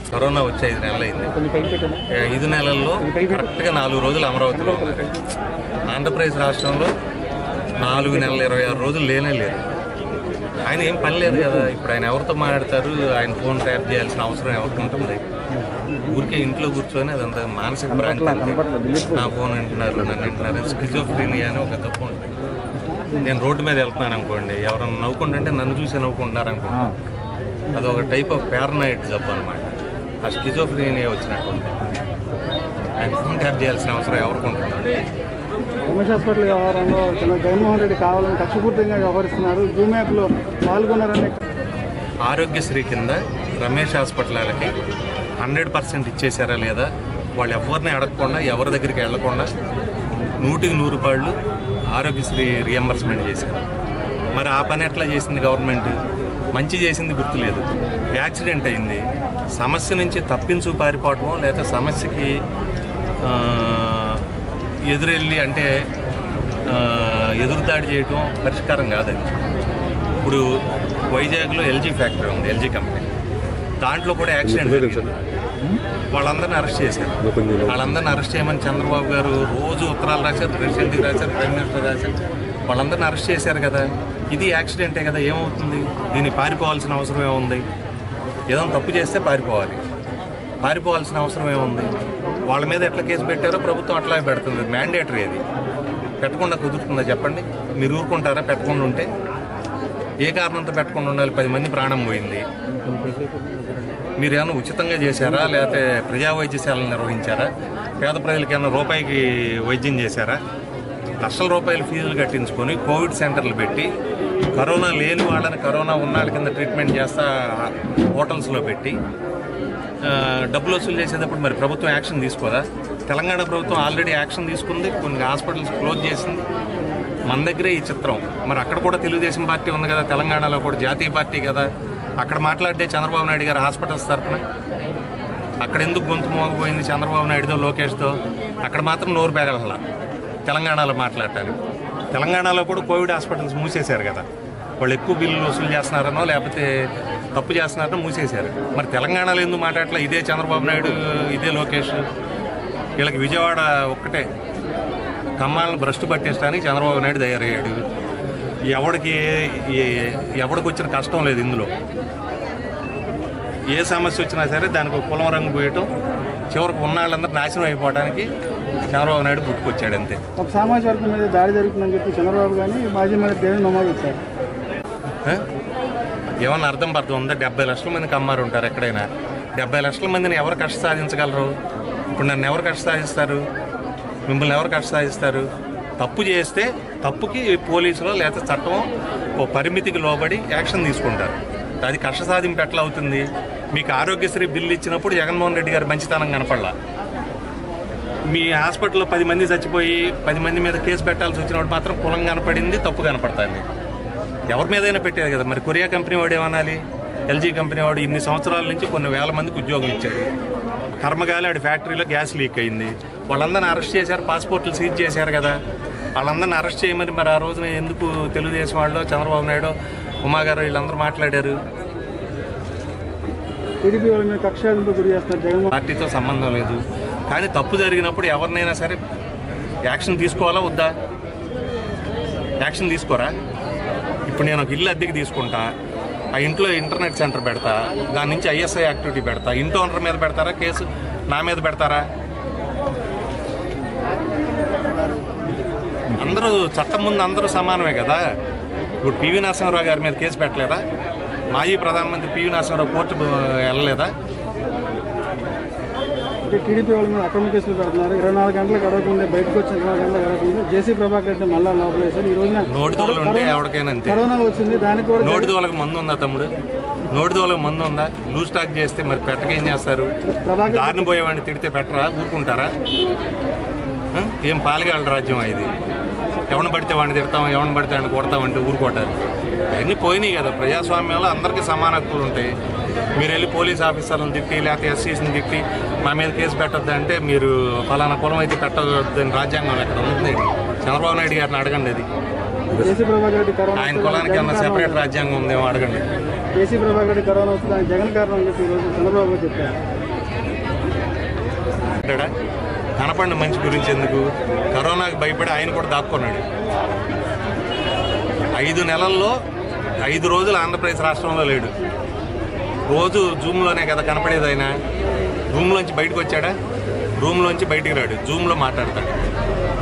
Corona వచ్చి 5 నెలలు అయింది. 5 నెలల్లో కరెక్ట్గా 4 రోజులు అమరావతిలో ఉన్నారు. ఆంధ్రప్రదేశ్ రాష్ట్రంలో 4 నెలల 26 రోజులు లేనే లేదు. ఆయన ఏం పని లేదు కదా. ఇప్పుడు ఆయన ఎవరితో మాట్లాడతారు? ఆయన ఫోన్ ట్యాప్ చేయాల్సిన అవసరం ఎవరికి ఉంటుంది? ఊరికే ఇంట్లో కూర్చొని అదంతా మానసిక భ్రాంతి. నా ఫోన్ వింటున్నారు, నన్ను వింటున్నారు. స్కిజోఫ్రీనియా అని ఒక తప్పు ఉంటుంది. నేను రోడ్డు మీద వెళ్తున్నాను అనుకోండి, ఎవరైనా నవ్వుకుంటుంటే నన్ను చూసి నవ్వుకుంటున్నారు అనుకోండి, అదొక టైప్ ఆఫ్ పారనాయిడ్ జబ్బు అనమాట. ఆ స్కిజోఫ్రీనియా వచ్చినట్టు ఆయన ఫోన్ ట్యాప్ చేయాల్సిన అవసరం ఎవరికి ఉంటుంది? రమేష్ హాస్పిటల్ వ్యవహారంలో జగన్మోహన్ రెడ్డి కావాలని కక్షపూర్తిగా వ్యవహరిస్తున్నారు. జూమ్ యాప్లో పాల్గొన్నారని. ఆరోగ్యశ్రీ కింద రమేష్ హాస్పిటల్కి 100% ఇచ్చేసారా లేదా? వాళ్ళు ఎవరిని అడగకుండా, ఎవరి దగ్గరికి వెళ్లకుండా 100కి 100 రూపాయలు ఆరోగ్యశ్రీ రియంబర్స్మెంట్ చేశారు. మరి ఆ పని ఎట్లా చేసింది గవర్నమెంట్? మంచి చేసింది గుర్తులేదు. యాక్సిడెంట్ అయింది, సమస్య నుంచి తప్పించు పారిపోవటమో లేదా సమస్యకి ఎదురెళ్ళి అంటే ఎదురుదాడి చేయటం పరిష్కారం కాదండి. ఇప్పుడు వైజాగ్లో ఎల్జీ ఫ్యాక్టరీ ఉంది, ఎల్జీ కంపెనీ. దాంట్లో కూడా యాక్సిడెంట్ జరిగింది. వాళ్ళందరినీ అరెస్ట్ చేశారు. వాళ్ళందరినీ అరెస్ట్ చేయమని చంద్రబాబు గారు రోజు ఉత్తరాలు రాశారు, ప్రెసిడెంట్కి రాశారు, ప్రైమ్ మినిస్టర్ రాశారు. వాళ్ళందరినీ అరెస్ట్ చేశారు కదా. ఇది యాక్సిడెంటే కదా, ఏమవుతుంది? దీన్ని పారిపోవాల్సిన అవసరం ఏముంది? ఏదైనా తప్పు చేస్తే పారిపోవాల్సిన అవసరం ఏముంది? వాళ్ళ మీద ఎట్లా కేసు పెట్టారో ప్రభుత్వం అట్లాగే పెడుతుంది. మ్యాండేటరీ అది. పెట్టకుండా కుదురుతుందా చెప్పండి? మీరు ఊరుకుంటారా పెట్టకుండా ఉంటే? ఏ కారణంతో పెట్టకుండా ఉండాలి? 10 మంది ప్రాణం పోయింది. మీరు ఏమైనా ఉచితంగా చేశారా? లేకపోతే ప్రజా వైద్యశాలను నిర్వహించారా? పేద ప్రజలకి ఏమైనా రూపాయికి వైద్యం చేశారా? లక్షల రూపాయలు ఫీజులు కట్టించుకొని కోవిడ్ సెంటర్లు పెట్టి కరోనా లేని వాళ్ళని కరోనా ఉన్న వాళ్ళ కింద ట్రీట్మెంట్ చేస్తా హోటల్స్లో పెట్టి డబ్బులు వసూలు చేసేటప్పుడు మరి ప్రభుత్వం యాక్షన్ తీసుకోదా? తెలంగాణ ప్రభుత్వం ఆల్రెడీ యాక్షన్ తీసుకుంది, కొన్ని హాస్పిటల్స్ క్లోజ్ చేసింది. మన దగ్గరే ఈ చిత్రం. మరి అక్కడ కూడా తెలుగుదేశం పార్టీ ఉంది కదా, తెలంగాణలో కూడా జాతీయ పార్టీ కదా. అక్కడ మాట్లాడితే చంద్రబాబు నాయుడు గారు హాస్పిటల్స్ తరఫున అక్కడ ఎందుకు గొంతు మోగపోయింది చంద్రబాబు నాయుడుతో, లోకేష్తో? అక్కడ మాత్రం నోరు పెగలలా తెలంగాణలో మాట్లాడటారు. తెలంగాణలో కూడా కోవిడ్ హాస్పిటల్స్ మూసేశారు కదా. వాళ్ళు ఎక్కువ బిల్లులు వసూలు చేస్తున్నారనో లేకపోతే తప్పు చేస్తున్నారనో మూసేశారు. మరి తెలంగాణలో ఎందుకు మాట్లాడట్లా? ఇదే చంద్రబాబు నాయుడు, ఇదే లోకేష్. వీళ్ళకి విజయవాడ ఒక్కటే కమ్మాలను భ్రష్టు పట్టేయడానికి చంద్రబాబు నాయుడు తయారయ్యాడు. ఎవడికి వచ్చిన కష్టం లేదు ఇందులో. ఏ సమస్య వచ్చినా సరే దానికి ఒక కులం రంగు పోయటం, చివరికి ఉన్న వాళ్ళందరూ నాశనం అయిపోవడానికి చంద్రబాబు నాయుడు పుట్టుకొచ్చాడు అంతే. ఒక సామాజిక వర్గం మీద దాడి జరుగుతుందని చెప్పి చంద్రబాబు కానీ మాజీ మంత్రి దేవేంద్ర నమోదు ఇచ్చారు. ఏమన్నా అర్థం ఉందా? 70 లక్షల మందికి అమ్మారు ఉంటారు ఎక్కడైనా. 70 లక్షల మందిని ఎవరు కష్ట సాధించగలరు? ఇప్పుడు నన్ను ఎవరు కష్ట సాధిస్తారు? మిమ్మల్ని ఎవరు కష్ట సాధిస్తారు? తప్పు చేస్తే తప్పుకి పోలీసులో లేదా చట్టం ఓ పరిమితికి లోబడి యాక్షన్ తీసుకుంటారు. అది కష్ట సాధింపు ఎట్లా అవుతుంది? మీకు ఆరోగ్యశ్రీ బిల్లు ఇచ్చినప్పుడు జగన్మోహన్ రెడ్డి గారి మంచితనం కనపడలా. మీ హాస్పిటల్లో 10 మంది చచ్చిపోయి 10 మంది మీద కేసు పెట్టాల్సి వచ్చినప్పుడు మాత్రం కులం కనపడింది, తప్పు కనపడుతుంది. ఎవరి మీదైనా పెట్టేది కదా. మరి కొరియా కంపెనీ వాడు ఏమనాలి? ఎల్జీ కంపెనీ వాడు ఇన్ని సంవత్సరాల నుంచి కొన్ని వేల మందికి ఉద్యోగం ఇచ్చాడు. కర్మగాలి ఆడి ఫ్యాక్టరీలో గ్యాస్ లీక్ అయింది. వాళ్ళందరినీ అరెస్ట్ చేశారు, పాస్పోర్ట్లు సీజ్ చేశారు కదా. వాళ్ళందరినీ అరెస్ట్ చేయమని మరి ఆ రోజున ఎందుకు తెలుగుదేశం వాళ్ళు, చంద్రబాబు నాయుడు, ఉమా గారు వీళ్ళందరూ మాట్లాడారు? పార్టీతో సంబంధం లేదు. కానీ తప్పు జరిగినప్పుడు ఎవరినైనా సరే యాక్షన్ తీసుకోవాలా వద్దా? యాక్షన్ తీసుకోరా? ఇప్పుడు నేను ఒక ఇల్లు అద్దెకి తీసుకుంటా, ఆ ఇంట్లో ఇంటర్నెట్ సెంటర్ పెడతా, దాని నుంచి ఐఎస్ఐ యాక్టివిటీ పెడతా. ఇంటి ఓనర్ మీద పెడతారా కేసు? నా మీద పెడతారా? అందరూ చట్టం ముందు అందరూ సమానమే కదా. ఇప్పుడు పివి నరసింహారావు గారి మీద కేసు పెట్టలేదా? మాజీ ప్రధానమంత్రి పివి నరసింహారావు కోర్టు వెళ్ళలేదా? టీడీపీ వాళ్ళ మీద అక్రమ కేసులు పెడుతున్నారు. 24 గంటలకు అడగకుండా బయటకు వచ్చిన 24 గంటలకు అడగకుండా జేసీ ప్రభాకర్ రెడ్డి మళ్ళా లోపలేశారు. ఈ రోజున నోటి దోవలు ఉంటే ఎవరికైనా అంతే. కరోనా వచ్చింది, దానికి కూడా నోటి దోవలకు మందు ఉందా తమ్ముడు? నోటి దోవలకు మందు ఉందా? లూజ్ స్టాక్ చేస్తే మరి పెట్టక ఏం చేస్తారు? దారిని పోయేవాడిని తిడితే పెట్టరా? ఊరుకుంటారా? ఏం పాలగాళ్ళ రాజ్యం ఇది? ఎవరిని పడితే వాడిని తిడతాం, ఎవరిని పడితే వాడిని కొడతామంటే ఊరుకోటారు. అవన్నీ పోయినాయి కదా. ప్రజాస్వామ్యంలో అందరికీ సమాన హక్కులు ఉంటాయి. మీరు వెళ్ళి పోలీస్ ఆఫీసర్లను తిట్టి లేకపోతే ఎస్సీస్ని తిట్టి మా మీద కేసు పెట్టద్దు అంటే మీరు ఫలానా కులం అయితే పెట్టద్దని రాజ్యాంగం ఎక్కడ ఉంది? చంద్రబాబు నాయుడు గారిని అడగండి. అది ఆయన కులానికి ఏమన్నా సెపరేట్ రాజ్యాంగం ఉందేమో అడగండి. జేసీ ప్రభాకర్ రెడ్డి కరోనా వస్తుంది, జగన్ కారణం అని చెప్పి ఈరోజు చంద్రబాబు చెప్పారు. కనపడ్డా? కనపడిన మనిషి గురించి ఎందుకు? కరోనాకి భయపడి ఆయన కూడా దాక్కున్నాడు. 5 నెలల్లో 5 రోజులు ఆంధ్రప్రదేశ్ రాష్ట్రంలో లేడు. రోజు జూమ్లోనే కదా కనపడేది. ఆయన రూమ్లోంచి బయటకు వచ్చాడా? రూమ్లోంచి బయటికి రాడు, జూమ్లో మాట్లాడతాడు.